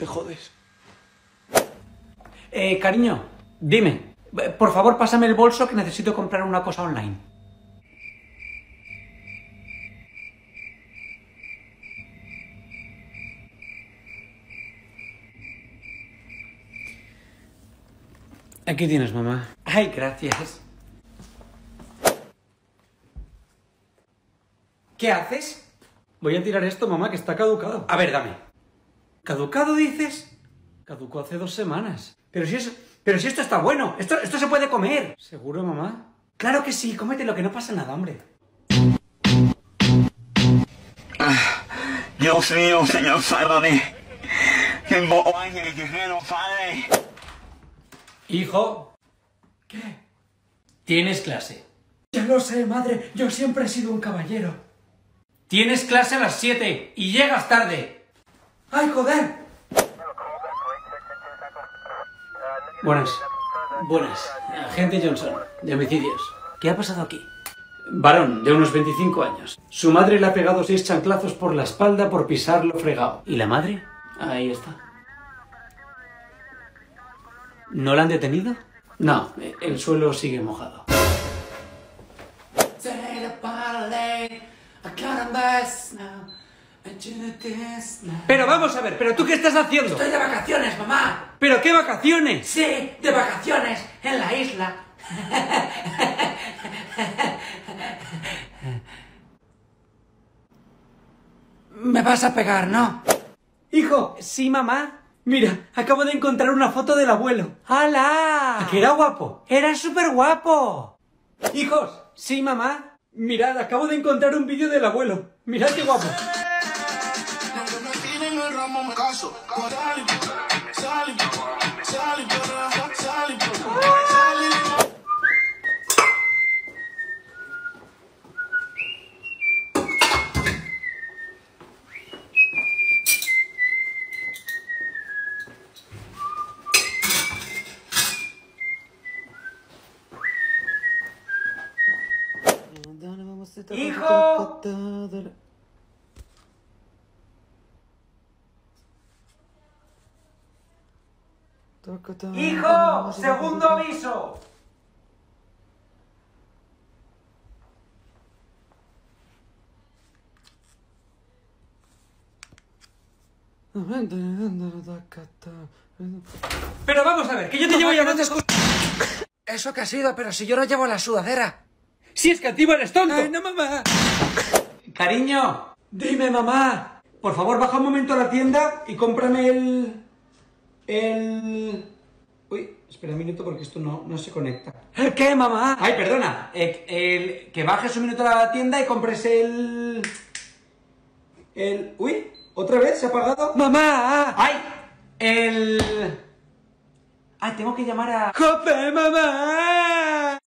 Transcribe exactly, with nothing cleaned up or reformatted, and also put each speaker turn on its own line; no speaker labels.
Te jodes.
Eh, cariño, dime. Por favor, pásame el bolso que necesito comprar una cosa online. Aquí tienes, mamá. Ay, gracias. ¿Qué haces?
Voy a tirar esto, mamá, que está caducado.
A ver, dame.
¿Caducado dices? Caducó hace dos semanas.
Pero si, es, pero si esto está bueno, esto, esto se puede comer.
¿Seguro, mamá?
Claro que sí, cómetelo, que no pasa nada, hombre.
Dios mío, Señor, sálvame. Que emboco años y que no sale.
Hijo.
¿Qué?
Tienes clase.
Ya lo sé, madre. Yo siempre he sido un caballero.
Tienes clase a las siete y llegas tarde.
¡Ay, joder!
Buenas. Buenas. Agente Johnson, de homicidios. ¿Qué ha pasado aquí?
Varón, de unos veinticinco años. Su madre le ha pegado seis chanclazos por la espalda por pisarlo fregado.
¿Y la madre?
Ahí está.
¿No la han detenido?
No, el suelo sigue mojado.
Pero vamos a ver, ¿pero tú qué estás haciendo?
Estoy de vacaciones, mamá.
¿Pero qué vacaciones?
Sí, de vacaciones en la isla. Me vas a pegar, ¿no?
Hijo, sí, mamá. Mira, acabo de encontrar una foto del abuelo.
¡Hala!
¿A que era guapo?
Era súper guapo.
Hijos, sí, mamá.
Mirad, acabo de encontrar un vídeo del abuelo. Mirad qué guapo.
¡Hijo! ¡Hijo! ¡Segundo aviso! Pero vamos a ver, que yo te llevo llamando...
¿Eso qué ha sido? Pero si yo no llevo la sudadera.
¡Si es que a ti eres tonto!
¡Ay, no, mamá!
Cariño,
Dime, mamá.
por favor, baja un momento a la tienda y cómprame el... El... Uy, espera un minuto porque esto no, no se conecta.
¿El qué, mamá?
Ay, perdona. Eh, el, que bajes un minuto a la tienda y compres el... El... Uy, ¿otra vez? ¿Se ha apagado?
¡Mamá!
¡Ay! El... Ay, tengo que llamar a...
¡Jope, mamá!